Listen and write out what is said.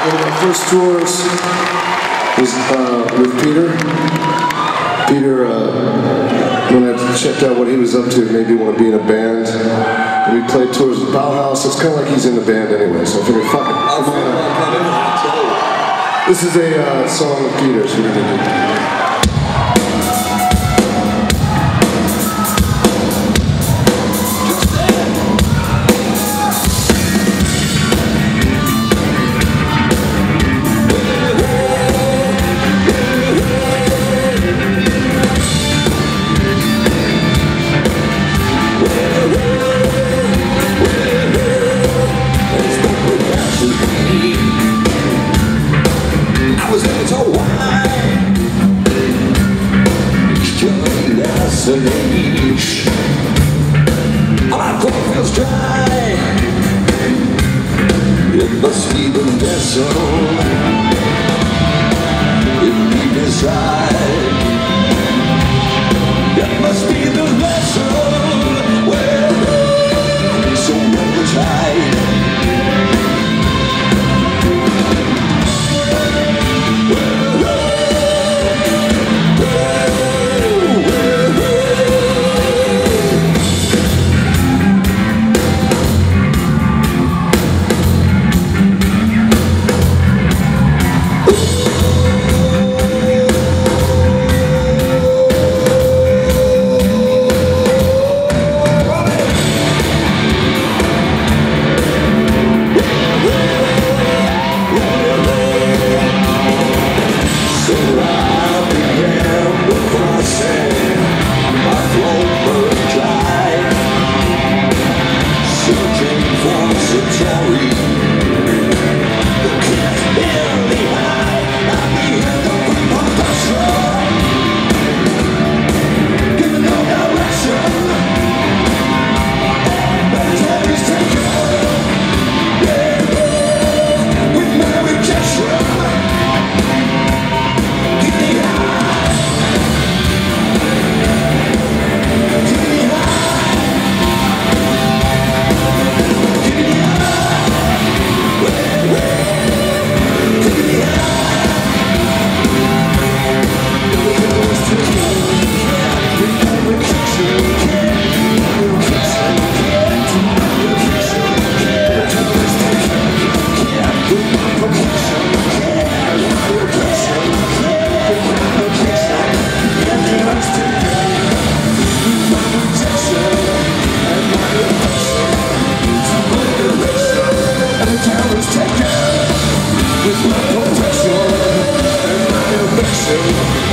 One of my first tours was with Peter. Peter, when I checked out what he was up to, it made me want to be in a band. And we played tours with Bauhaus. It's kind of like he's in the band anyway, so I figured, fuck it. This is a song with Peter, so we did it. My throat feels dry. It must be the vessel it deep inside. It must be the vessel where so well the tide. With my protection and my affection.